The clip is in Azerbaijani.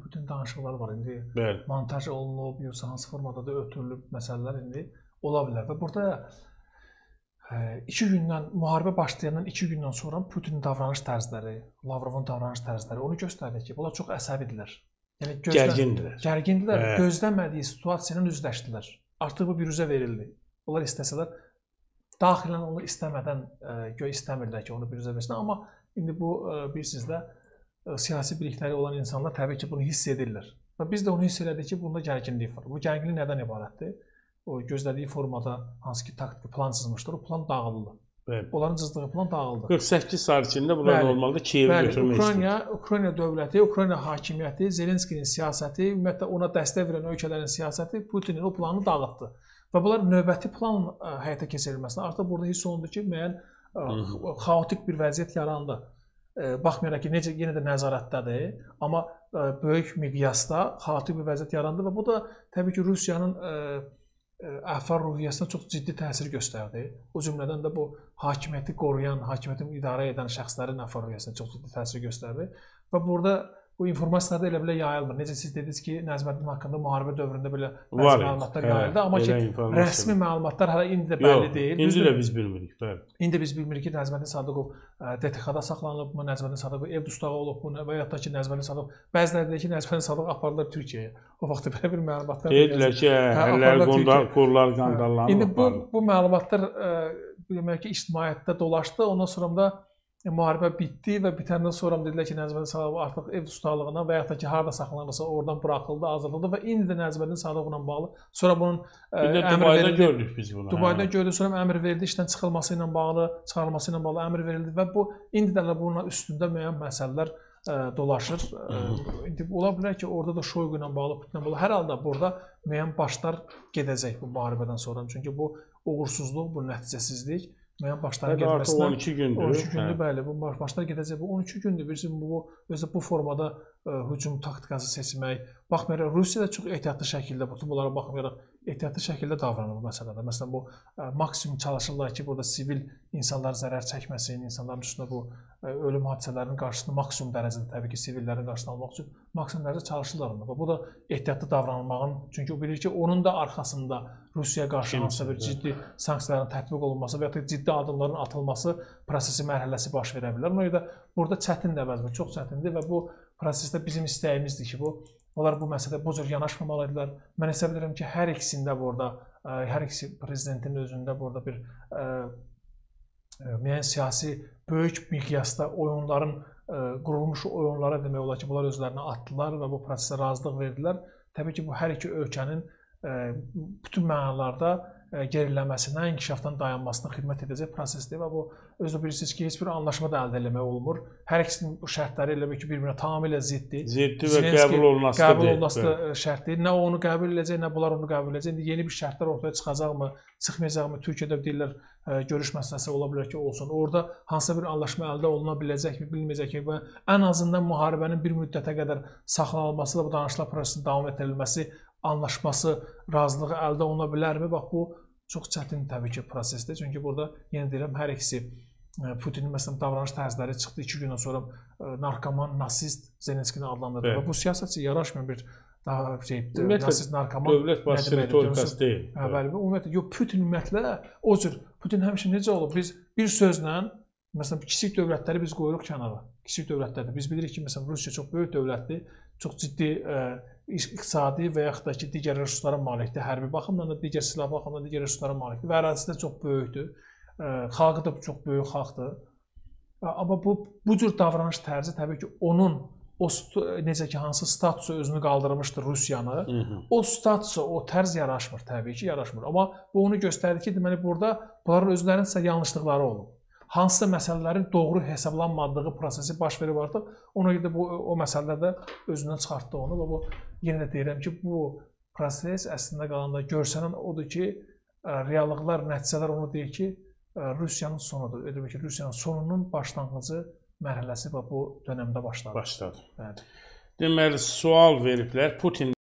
Putin danışıqları var. İndi Bəli. montaj olunub, yoxsa hansı formada da ötürülüb məsələlər indi ola bilər. Və burada 2 gündən, müharibə başlayandan 2 gündən sonra Putinin davranış tərzləri, Lavrovun davranış tərzləri onu göstərdi ki, bunlar çox əsəbidirlər. Yəni gərgindirlər. Gözləmədiyi situasiya ilə üzləşdilər. Artıq bu büruzə verildi. Onlar istəsələr daxilən onu istəmədən istəmirlər ki, onu büruzə versinlər, amma indi bu bilirsiniz də siyasi bilikləri olan insanlar təbii ki, bunu hiss edirlər. Və biz də onu hiss elədik ki, bunda gərginlik var. Bu gərginlik nədən ibarətdir? O gözlədiyi formada hansı ki taktiki plan çizmişdir, o plan dağıldı. Onların çizdiyi plan dağıldı. 48 saat içində bunlar normalda Kiyevi götürmək istəyir. Ukrayna dövləti, Ukrayna hakimiyyəti, Zelenskinin siyasəti, ümumiyyətlə ona dəstək verən ölkələrin siyasəti Putinin o planını dağıtdı. Və bunlar növbəti plan həyata keçirilməsində artıq burada hiss olundu ki, müəyyən xaotik bir vəziyyət yarandı. Baxmayaraq ki, necə yenə də nəzarətdədir, amma böyük miqyasda xaotik bir vəziyyət yarandı və bu da təbii ki, Rusiyanın əfvar ruhiyyəsinə çox ciddi təsir göstərdi. O cümlədən də bu hakimiyyəti qoruyan, hakimiyyəti idarə edən şəxslərin əfvar ruhiyyəsinə çox ciddi təsir göstərdi. Və burada bu informasiya da elə belə yayılmır. Necə siz dediniz ki, Nəzməddin haqqında müharibə dövründə belə bəzi məlumatlar yayıldı, amma ki, rəsmi məlumatlar hələ indi də bəlli deyil. İndi də biz bilmirik, bəli. İndi biz bilmirik ki, Nəzməddin Sadıqov DTX-da saxlanılıb mı, Nəzməddin Sadıqov ev dustağı olub mu, və yaxud da ki, Nəzməddin Sadıqov, bəziləri deyir ki, Nəzməddin Sadıqov aparılır Türkiyəyə. O vaxtda belə bir məlumatlar deyirlər ki, əllər qollar qandallanıb. İndi bu məlumatlar demək ki, ictimaiyyətdə dolaşdı, ondan sonra da müharibə bitdi və bitəndən sonra dedilər ki, Nəzməddin Sadıqov artıq ev dustaqlığına və yaxud da ki, harada saxlanırsa oradan buraxıldı, azaldıldı və indi də Nəzməddin Sadıqovla bağlı sonra bunun Dubayda gördük biz bunu. Dubayda gördük, sonra əmr verildi, işdən çıxılması ilə bağlı, çıxarılması ilə bağlı əmr verildi və bu indi də bunun üstündə müəyyən məsələlər dolaşır. İndi ola bilər ki, orada da Şoyqu ilə bağlı, Putinlə bağlı, hər halda burada müəyyən başlar gedəcək bu müharibədən sonra. Çünki bu uğursuzluq, bu nəticəsizlik müəyyən başların getməsinə 12 gündür. 12 gündür, bəli, bu başlar gedəcək. Bu 12 gündür. Bizim bu formada hücum taktikası seçmək, baxmayaraq Rusiya da çox ehtiyatlı şəkildə bütün bunlara baxmayaraq ehtiyatlı şəkildə davranır bu məsələdə. Məsələn, bu maksimum çalışırlar ki, burada sivil insanlar zərər çəkməsin, insanların üstünə bu ölüm hadisələrinin qarşısını maksimum dərəcədə təbii ki, sivillərin qarşısını almaq üçün maksimum dərəcədə çalışırlar onda. Və bu da ehtiyatlı davranılmağın, çünki o bilir ki, onun da arxasında Rusiyaya qarşı hansısa bir ciddi sanksiyaların tətbiq olunması və ya ciddi addımların atılması prosesi, mərhələsi baş verə bilər. Ona görə də burada çətindir əvvəlcə, çox çətindir və bu prosesdə bizim istəyimizdir ki, onlar bu məsələdə bu cür yanaşmamalıdırlar. Mən hesab edirəm ki, hər ikisində burada, hər ikisi prezidentin özündə burada bir müəyyən siyasi böyük miqyasda oyunların, qurulmuş oyunlara demək olar ki, bunlar özlərini atdılar və bu prosesə razılıq verdilər. Təbii ki, bu hər iki ölkənin bütün mənalarda geriləməsinə, inkişafdan dayanmasına xidmət edəcək prosesdir və bu özü bilirsiniz ki, heç bir anlaşma da əldə eləmək olmur. Hər ikisinin bu şərtləri elə ki, bir-birinə tamamilə ziddir. Ziddir və qəbul olunması şərtdir. Nə onu qəbul edəcək, nə bunlar onu qəbul edəcək. İndi yeni bir şərtlər ortaya çıxacaqmı, çıxmayacaqmı? Türkiyədə deyirlər, görüş məsələsi ola bilər ki, olsun. Orada hansısa bir anlaşma əldə oluna biləcəkmi, bilməyəcəkmi və ən azından müharibənin bir müddətə qədər saxlanılması və bu danışıqlar prosesinin davam etdirilməsi, anlaşması, razılığı əldə oluna bilərmi? Bax, bu çox çətin təbii ki, prosesdir. Çünki burada, yenə deyirəm, hər ikisi Putinin məsələn davranış tərzləri çıxdı 2 gündən sonra narkoman, nasist Zelenskini adlandırdı və bu siyasətçi yaraşmayan bir daha nasist, narkoman dövlət başçı ritorikası deyil. Bəli, ümumiyyətlə, Putin ümumiyyətlə o cür, Putin həmişə necə olub? Biz bir sözlə, məsələn, kiçik dövlətləri biz qoyuruq kənara. Kiçik dövlətlərdir. Biz bilirik ki, məsələn, Rusiya çox böyük dövlətdir, çox ciddi iqtisadi və yaxud da ki, digər resurslara malikdir. Hərbi baxımdan da, digər silah baxımdan digər resurslara malikdir və ərazisi də çox böyükdür. Xalqı da çox böyük xalqdır. Amma bu cür davranış tərzi təbii ki, onun necə ki, hansı statusu özünü qaldırmışdır Rusiyanı, o statusa, o tərz yaraşmır, təbii ki, yaraşmır. Amma bu onu göstərir ki, deməli, burada bunların özlərinin yanlışlıqları olub. Hansısa məsələlərin doğru hesablanmadığı prosesi baş verib artıq, ona görə də o məsələlərdə özündən çıxartdı onu və bu, yenə də deyirəm ki, bu proses əslində qalanda görsənən odur ki, reallıqlar, nəticələr onu deyir ki, Rusiyanın sonudur. Demək ki, Rusiyanın sonunun başlanğıcı mərhələsi bu dönəmdə başladı. Deməli, sual veriblər. Putin